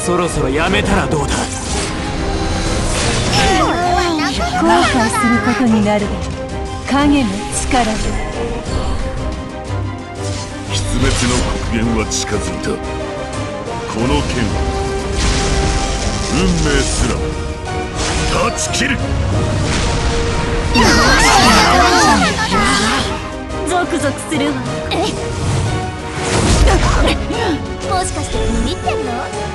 そろそろやめたらどうだ。 後悔することになる影の力で。 滅の刻限は近づいた。この剣は運命すら断ち切る。 ゾクゾクするわ。 もしかしてビビってんの？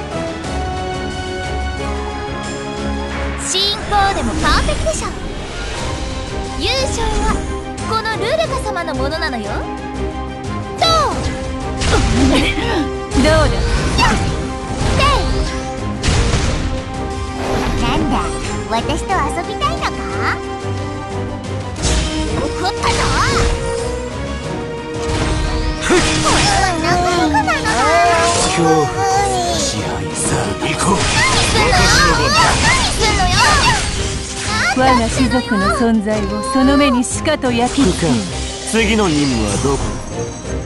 進行でも完璧でしょ。優勝はこのルルカ様のものなのよ。どうだなんだ、私と遊びたいのか？怒ったぞ。これはなかなかなのだ。 恐怖支配さあ行こう。 我が種族の存在をその目にしかと焼き付ける。 次の任務はどこ？